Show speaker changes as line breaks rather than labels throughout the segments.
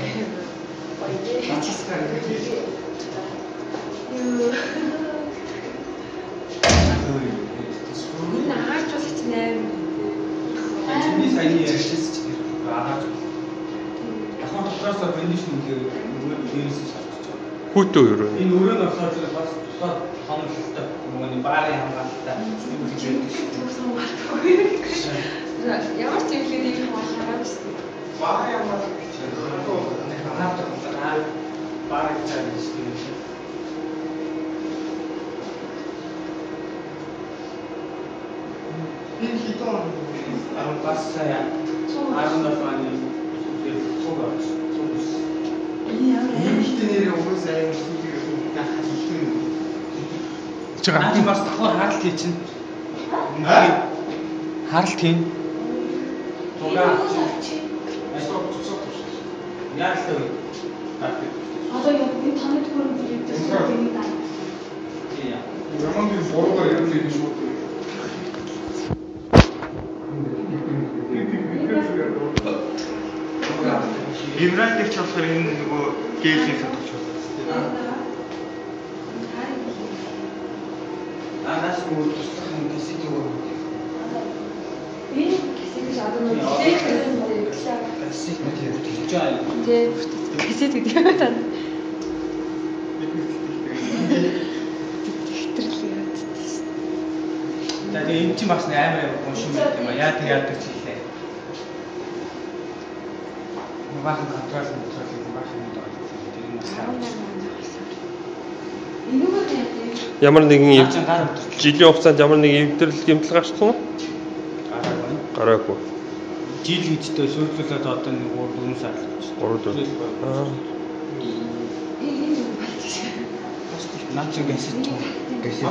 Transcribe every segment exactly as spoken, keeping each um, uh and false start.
Юу. Энэ хаач бас ч нээр.
Чиний саяны ярьсан ч тэр агаад. Ахын дотроос кондишн үнээр нөгөө дээрээс шалтгаалж байгаа.
Хүүтөө юу?
Энэ өрөө нь болохоор бас тусаад хоногтой нөгөө баарын хамгаалалтаа юм хийж
байдаг. Ямар ч юм хэлийг хамгаалахаар шүү дээ.
Баарын хамгаалалт гэж хамгаалдаг байна. Баарын цааш шүү дээ. Энэ хитон арам пассая арам нафаны цогоос цогоос энэ хитнэрээ угсаа юм сүлээ гахах юм. Чагаа бас давхар харалт хий чинь. Харалт хийн. Тугаа. Асуу цуцсан. Яалтай.
Одоо яг энэ таны төхөөрөмж хийдэг юм даа.
Яа.
Ямар нэг буруугаар юм шиг шүү.
Генерал гэж болохоор энэ нөгөө гээлийг сатгаж байна. Анаас бүр туслах юм гэсэн юм.
Энэ кэсет гэж одоо нэг кэсет
Кэсет мэт хийж байгаа.
Тэ кэсет гэдэг юм даа.
Тэгээ энэ чинь бас амар гоншин байт юм а. Яа тэг яадаг ч хэлээ. Баахан контрол контрол баахан доо. Тэр юм байна.
Ямар нэгэн жилийн хугацаанд ямар нэгэн эвдрэл гэмтэл гарсан уу?
Гараагүй.
Гараагүй.
Жил хийдтэй сүйрүүлээд одоо нэг гурав дөрвөн сар л байна.
гурав дөрвөн. Аа.
Наач гэсэж гэсэж.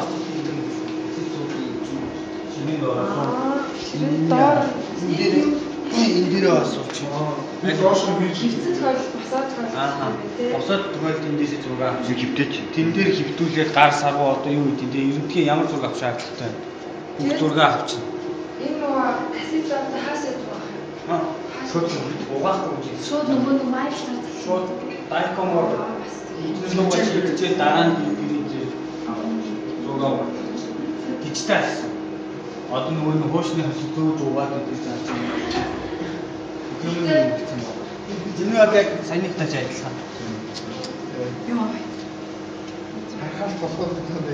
Шинийн доор.
Шинийн доор.
Энэ дээр асууч.
Би доош нь бий.
Хилцэж хойд босоод хойд.
Аа. Босоод төгөөл тэндээс зураг авч хөвтөөч. Тэн дээр хөвтүүлээд гар саргуу одоо юу гэдэг дээ. Ерөнхий ямар зураг авах шаардлагатай вэ? Бүх зураг авчих.
Энэ нөгөө кассетаар хаасаад байгаа.
Аа. Шууд угаахгүй гэж.
Шууд нөгөө нэг майклаад.
Шууд дайкомор. Нөгөө чиглэлээ дараа нь ирээд зураг дижитал. Одоо нөгөө нэг хуушны хасуу зөөж угаад идэж байгаа юм. Энэ яг саяныхтай ч адилхан.
Йоо.
Харахад болохоор гэдэг.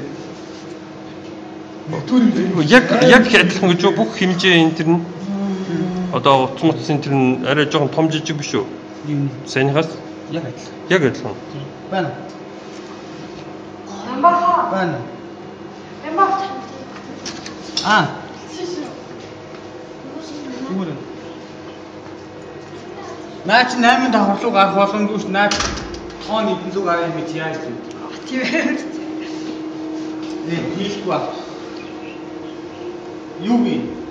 Яг яг адилхан гэж бүх хэмжээ энэ тэр нь одоо утас мутсын тэр нь арай жоохон том жижиг биш үү?
Юм
Саяныхаас
яг адилхан.
яг адилхан.
Байна.
Амбаха.
Байна.
Амбаха.
Аа. Үүрэн. Наач восемь давхарлуу гарах боломжгүй ш. Наач тоон эдэн зүг гарах юм чи яаж вэ?
Тийм ээ.
Э, хийхгүй ба. Юу вэ?